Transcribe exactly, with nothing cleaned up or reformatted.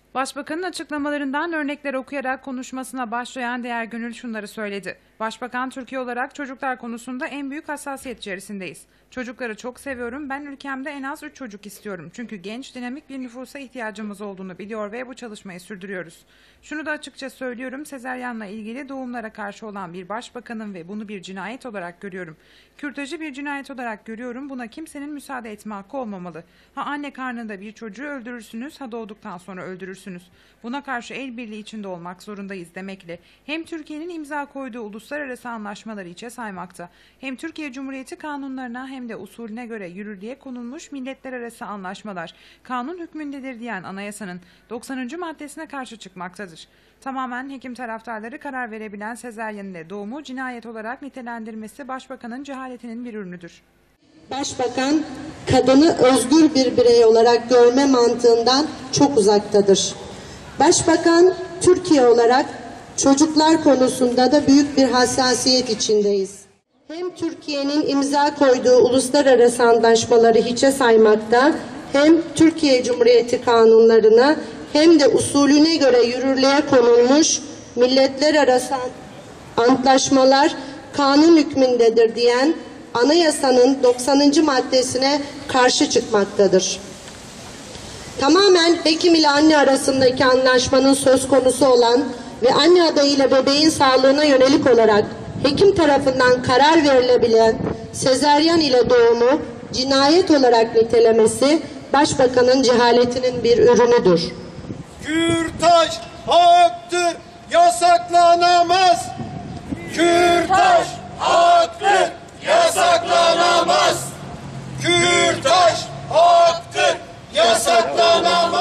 Başbakanın açıklamalarından örnekler okuyarak konuşmasına başlayan Değer Gönül şunları söyledi. Başbakan, Türkiye olarak çocuklar konusunda en büyük hassasiyet içerisindeyiz. Çocukları çok seviyorum. Ben ülkemde en az üç çocuk istiyorum. Çünkü genç, dinamik bir nüfusa ihtiyacımız olduğunu biliyor ve bu çalışmayı sürdürüyoruz. Şunu da açıkça söylüyorum. Sezaryenle ilgili doğumlara karşı olan bir başbakanın ve bunu bir cinayet olarak görüyorum. Kürtajı bir cinayet olarak görüyorum. Buna kimsenin müsaade etme hakkı olmamalı. Ha anne karnında bir çocuğu öldürürsünüz, ha doğduktan sonra öldürürsünüz. Buna karşı el birliği içinde olmak zorundayız demekle hem Türkiye'nin imza koyduğu uluslararası anlaşmaları içe saymakta, hem Türkiye Cumhuriyeti kanunlarına hem de usulüne göre yürürlüğe konulmuş milletler arası anlaşmalar kanun hükmündedir diyen anayasanın doksanıncı maddesine karşı çıkmaktadır. Tamamen hekim taraftarları karar verebilen sezaryenle doğumu cinayet olarak nitelendirmesi başbakanın cehaletinin bir ürünüdür. Başbakan, kadını özgür bir birey olarak görme mantığından çok uzaktadır. Başbakan, Türkiye olarak çocuklar konusunda da büyük bir hassasiyet içindeyiz. Hem Türkiye'nin imza koyduğu uluslararası anlaşmaları hiçe saymakta, hem Türkiye Cumhuriyeti kanunlarına hem de usulüne göre yürürlüğe konulmuş milletler arası antlaşmalar kanun hükmündedir diyen anayasanın doksanıncı maddesine karşı çıkmaktadır. Tamamen hekim ile anne arasındaki anlaşmanın söz konusu olan ve anne adayıyla bebeğin sağlığına yönelik olarak hekim tarafından karar verilebilen sezaryen ile doğumu cinayet olarak nitelemesi başbakanın cehaletinin bir ürünüdür. Kürtaj haktır, yasaklanamaz. Kürtaj haktır, yasaklanamaz. Kürtaj haktır, yasaklanamaz.